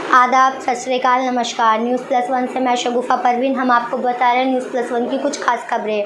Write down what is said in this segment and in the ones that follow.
आदाब, सत श्री अकाल, नमस्कार। न्यूज़ प्लस वन से मैं शगुफा परवीन। हम आपको बता रहे हैं न्यूज़ प्लस वन की कुछ खास खबरें।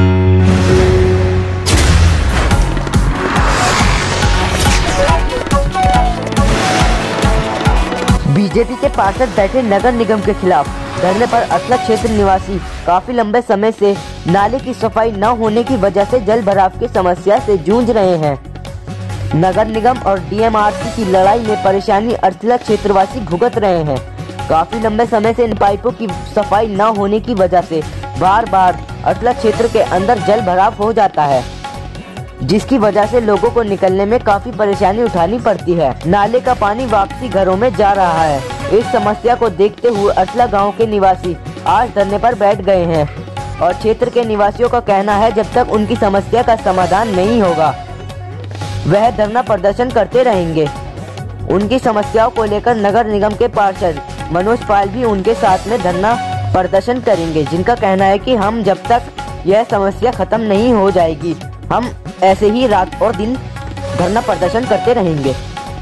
बीजेपी के पार्षद बैठे नगर निगम के खिलाफ धरने पर। असला क्षेत्र निवासी काफी लंबे समय से नाले की सफाई न होने की वजह से जल भराव की समस्या से जूझ रहे हैं। नगर निगम और डीएमआरसी की लड़ाई में परेशानी असला क्षेत्रवासी भुगत रहे हैं। काफी लंबे समय से इन पाइपों की सफाई न होने की वजह से बार बार असला क्षेत्र के अंदर जल भराव हो जाता है, जिसकी वजह से लोगों को निकलने में काफी परेशानी उठानी पड़ती है। नाले का पानी वापसी घरों में जा रहा है। इस समस्या को देखते हुए असला गांव के निवासी आज धरने पर बैठ गए हैं और क्षेत्र के निवासियों का कहना है जब तक उनकी समस्या का समाधान नहीं होगा वह धरना प्रदर्शन करते रहेंगे। उनकी समस्याओं को लेकर नगर निगम के पार्षद मनोज पाल भी उनके साथ में धरना प्रदर्शन करेंगे, जिनका कहना है कि हम जब तक यह समस्या खत्म नहीं हो जाएगी हम ऐसे ही रात और दिन धरना प्रदर्शन करते रहेंगे।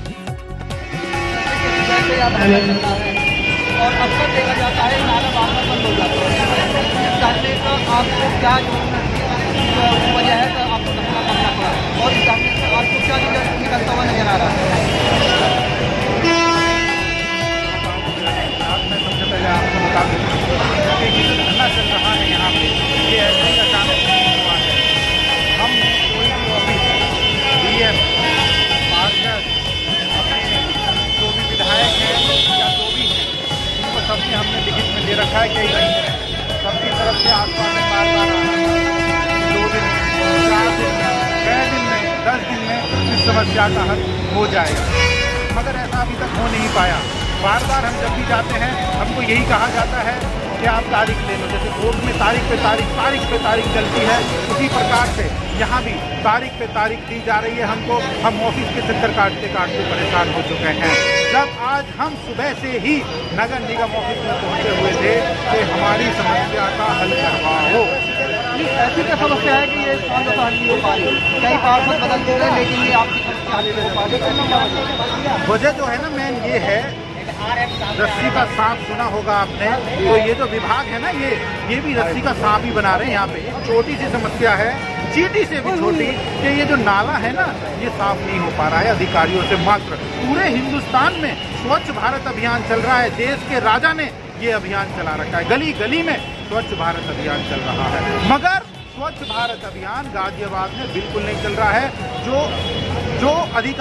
और अक्सर देखा जाता है नाला बार-बार बंद हो जाता है। इस धरने का आपको क्या वजह है तो आपको धरना करना पड़ा, और इस धरने से आपको क्या रिजल्ट निकलता हुआ नजर आ रहा है? सबसे पहले आपको बता दें कि धरना चल रहा है यहाँ पे, ये ऐसे ही अचानक नहीं हुआ है। हम कोई भी ऑफिस डीएम पार्षद अपने जो भी विधायक हैं या जो भी हैं उनको सबसे हमने लिखित में दे रखा है कि नहीं है। सबकी तरफ से आसपास में बार-बार 2 दिन 4 दिन 6 दिन में 10 दिन में इस समस्या का हल हो जाएगा, मगर ऐसा अभी तक हो नहीं पाया। बार बार हम जब भी जाते हैं हमको यही कहा जाता है कि आप तारीख ले लो। जैसे कोर्ट में तारीख पे तारीख चलती है, उसी प्रकार से यहाँ भी तारीख पे तारीख दी जा रही है हमको। हम ऑफिस के चक्कर काटते परेशान हो चुके हैं। जब आज हम सुबह से ही नगर निगम ऑफिस में पहुँचे हुए थे कि हमारी समस्या का हल करवाओ। ऐसी क्या समस्या है कि ये हल नहीं हो पा रही? कई पार्षद बदल दे रहे, लेकिन ये आपकी समस्या हल नहीं हो पा रही। वजह जो है ना मेन ये है, रस्सी का सांप सुना होगा आपने, तो ये जो विभाग है ना ये भी रस्सी का सांप ही बना रहे हैं। यहाँ पे एक छोटी सी समस्या है, चींटी से भी छोटी, कि ये जो नाला है ना ये साफ नहीं हो पा रहा है अधिकारियों से। मात्र पूरे हिंदुस्तान में स्वच्छ भारत अभियान चल रहा है। देश के राजा ने ये अभियान चला रखा है, गली गली में स्वच्छ भारत अभियान चल रहा है, मगर स्वच्छ भारत अभियान गाजियाबाद में बिल्कुल नहीं चल रहा है। जो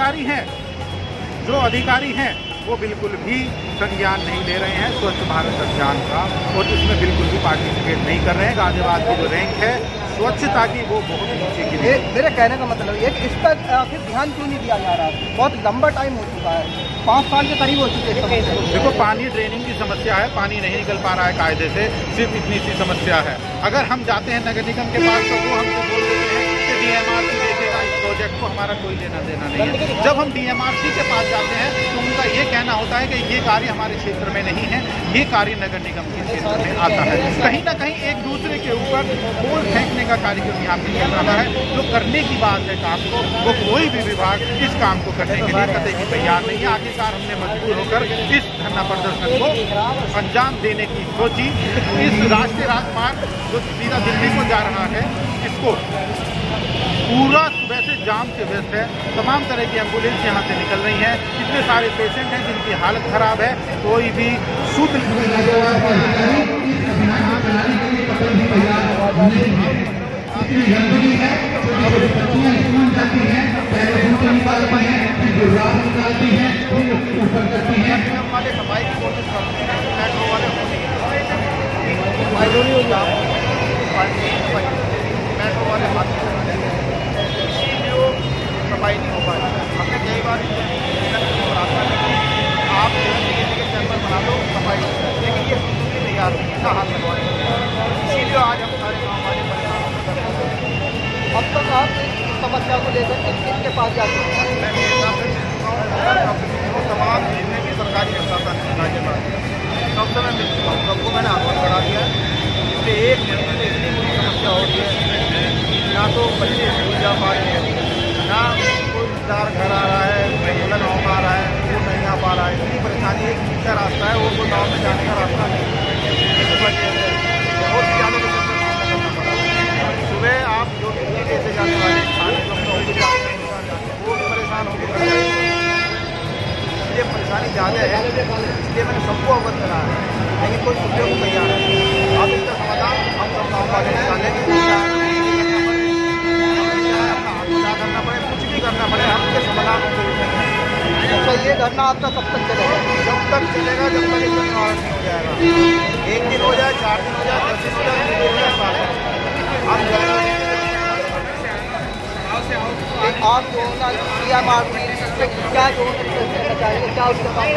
अधिकारी हैं वो बिल्कुल भी संज्ञान नहीं ले रहे हैं स्वच्छ भारत अभियान का, और इसमें बिल्कुल भी पार्टिसिपेट नहीं कर रहे हैं। गाजियाबाद की जो रैंक है स्वच्छता की वो बहुत नीचे की है। मेरे कहने का मतलब ये कि इस पर आखिर ध्यान क्यों नहीं दिया जा रहा है? बहुत लंबा टाइम हो चुका है, 5 साल के करीब हो चुके हैं। देखो पानी ड्रेनिंग की समस्या है, पानी नहीं निकल पा रहा है कायदे से, सिर्फ इतनी सी समस्या है। अगर हम जाते हैं नगर निगम के पास तो वो हमसे बोल देते हैं कि डीएमआरसी देखेगा इस प्रोजेक्ट को, हमारा कोई लेना देना नहीं है। जब हम डीएमआरसी के पास जाते हैं तो उनका ये कहना होता है कि ये कार्य हमारे क्षेत्र में नहीं है, ये कार्य नगर निगम के क्षेत्र में आता है। कहीं ना कहीं एक दूसरे के ऊपर बोल फेंकने का कार्यक्रम यहाँ पे चल रहा है। जो करने की बात है काम को, वो कोई भी विभाग इस काम को करने के लिए कतई तैयार नहीं है। आखिरकार हमने मजबूर होकर इस धरना प्रदर्शन को अंजाम देने की सोची। इस राष्ट्रीय राजमार्ग जो सीधा दिल्ली को जा रहा है, इसको पूरा सुबह से जाम से व्यस्त है। तमाम तरह की एम्बुलेंस यहाँ से निकल रही हैं। इतने सारे पेशेंट हैं जिनकी हालत खराब है, कोई भी शुद्ध वाले सफाई की कोशिश करते हैं, मेट्रो वाले मेट्रो वाले इसीलिए सफाई नहीं हो पाई। हमने कई बार आप के चैम्बर बना लो सफाई, लेकिन ये सुनने तैयार नहीं, ऐसा हाथ लगवाएं। इसीलिए आज हम सारे गाँव वाले परेशान होकर अब तक आप इस समस्या को लेकर किसके पास जाते हैं? मैं तमाम जितने भी सरकारी प्रशासन है गाजियाबाद सबसे मैं मिल चुका हूँ, सबको मैंने आंदोलन बढ़ा दिया है। इसलिए एक निर्णय से इतनी बुरी समस्या हो रही है, ना तो बच्चे स्कूल जा पा रहे हैं, ना कोई रिश्तेदार घर आ रहा है, दुल्हन आ पा रहा है, वो नहीं आ पा रहा है। इतनी परेशानी परेशानी है, सीधा रास्ता है, वो गाँव में जाने का रास्ता नहीं है। इस वजह से बहुत ही ज़्यादा दिक्कत का सामना करना पड़ा। सुबह आप जो दिल्ली से जाने वाले खाने को वो भी परेशान होकर ये परेशानी ज़्यादा है, इसलिए मैंने सबको अवगत करा है, लेकिन कोई सुनने को तैयार है। अब इसका समाधान हम सब गाँव वाले निकालेंगे, करना पड़े, कुछ भी करना पड़े, हम इसके समाधान होकर उठेंगे। अच्छा, ये धरना आपका कब तक चलेगा? जब तक चलेगा जब तक इसका निवारण नहीं हो जाएगा। 1 दिन हो जाए, 4 दिन हो जाए, 10 दिन हो जाए, 2 दिन हो जाए, 7 दिन। आप जो ना दिया मारती क्या जो कहना चाहिए, क्या उसका काम है?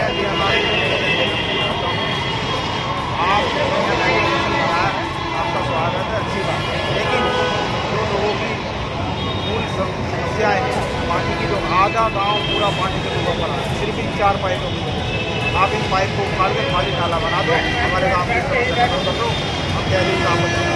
आपका स्वागत है, अच्छी बात है, लेकिन जो लोगों की मूल समस्याएँ हैं, पानी की जो आधा गांव पूरा पानी के ऊपर पड़ा है, सिर्फ इन 4 पाइपों की वजह से। आप इन पाइप को उखाड़ के खाली नाला बना दो, हमारे गाँव की समस्या खत्म कर दो, हम कह रहे हैं